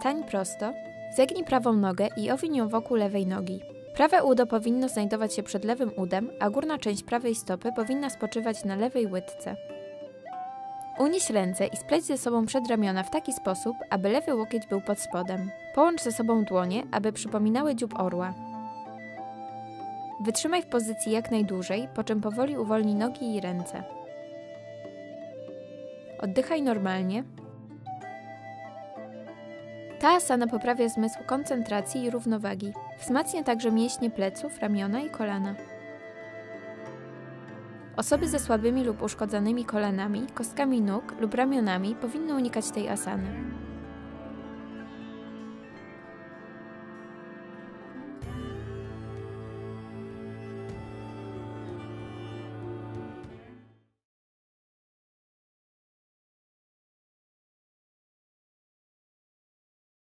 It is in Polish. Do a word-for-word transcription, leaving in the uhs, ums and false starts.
Stań prosto, zegnij prawą nogę i owiń ją wokół lewej nogi. Prawe udo powinno znajdować się przed lewym udem, a górna część prawej stopy powinna spoczywać na lewej łydce. Unieś ręce i spleć ze sobą przedramiona w taki sposób, aby lewy łokieć był pod spodem. Połącz ze sobą dłonie, aby przypominały dziób orła. Wytrzymaj w pozycji jak najdłużej, po czym powoli uwolnij nogi i ręce. Oddychaj normalnie. Ta asana poprawia zmysł koncentracji i równowagi. Wzmacnia także mięśnie pleców, ramiona i kolana. Osoby ze słabymi lub uszkodzonymi kolanami, kostkami nóg lub ramionami powinny unikać tej asany.